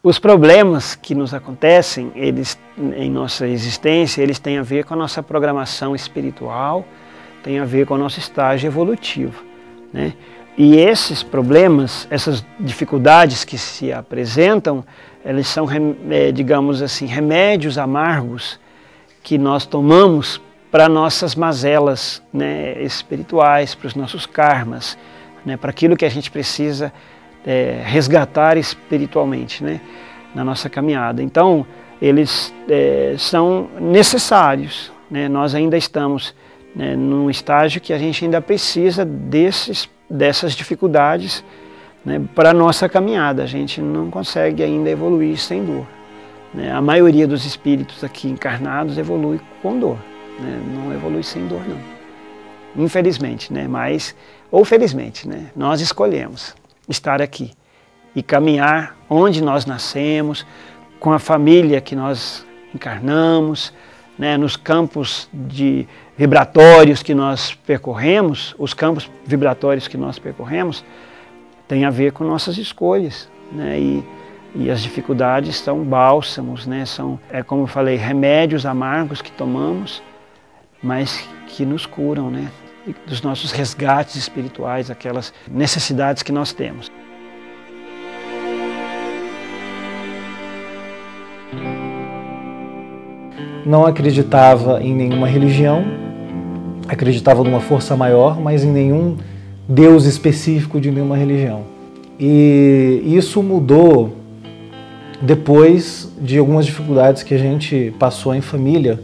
Os problemas que nos acontecem, eles, em nossa existência, eles têm a ver com a nossa programação espiritual, têm a ver com o nosso estágio evolutivo, né? E esses problemas, essas dificuldades que se apresentam, eles são, digamos assim, remédios amargos que nós tomamos para nossas mazelas, né, espirituais, para os nossos karmas, né, para aquilo que a gente precisa resgatar espiritualmente, né, na nossa caminhada. Então, eles são necessários, né? Nós ainda estamos, né, num estágio que a gente ainda precisa dessas dificuldades, né, para a nossa caminhada. A gente não consegue ainda evoluir sem dor, né? A maioria dos espíritos aqui encarnados evolui com dor, né? Não evolui sem dor, não. Infelizmente, né? Ou felizmente, né? Nós escolhemos estar aqui e caminhar onde nós nascemos, com a família que nós encarnamos, né, nos campos vibratórios que nós percorremos. Os campos vibratórios que nós percorremos têm a ver com nossas escolhas, né, e as dificuldades são bálsamos, né, são, como eu falei, remédios amargos que tomamos, mas que nos curam, né, dos nossos resgates espirituais, aquelas necessidades que nós temos. Não acreditava em nenhuma religião, acreditava numa força maior, mas em nenhum Deus específico de nenhuma religião. E isso mudou depois de algumas dificuldades que a gente passou em família,